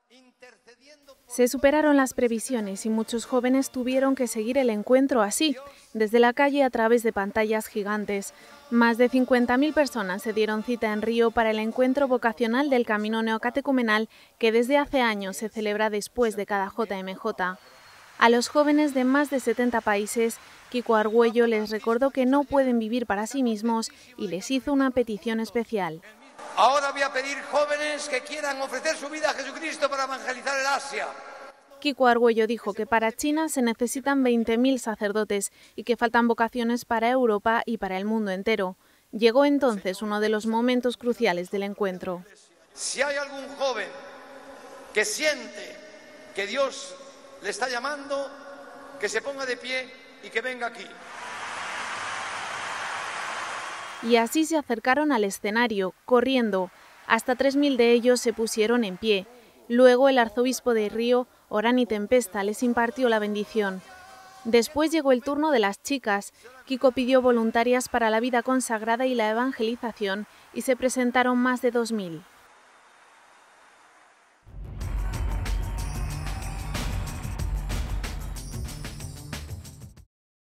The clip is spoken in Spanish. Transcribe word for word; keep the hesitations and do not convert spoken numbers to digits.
Se superaron las previsiones y muchos jóvenes tuvieron que seguir el encuentro así, desde la calle a través de pantallas gigantes. Más de cincuenta mil personas se dieron cita en Río para el encuentro vocacional del Camino Neocatecumenal que desde hace años se celebra después de cada J M J. A los jóvenes de más de setenta países, Kiko Argüello les recordó que no pueden vivir para sí mismos y les hizo una petición especial. Ahora voy a pedir jóvenes que quieran ofrecer su vida a Jesucristo para evangelizar el Asia. Kiko Argüello dijo que para China se necesitan veinte mil sacerdotes y que faltan vocaciones para Europa y para el mundo entero. Llegó entonces uno de los momentos cruciales del encuentro. Si hay algún joven que siente que Dios le está llamando, que se ponga de pie y que venga aquí. Y así se acercaron al escenario, corriendo. Hasta tres mil de ellos se pusieron en pie. Luego el arzobispo de Río, Orani Tempesta, les impartió la bendición. Después llegó el turno de las chicas. Kiko pidió voluntarias para la vida consagrada y la evangelización y se presentaron más de dos mil.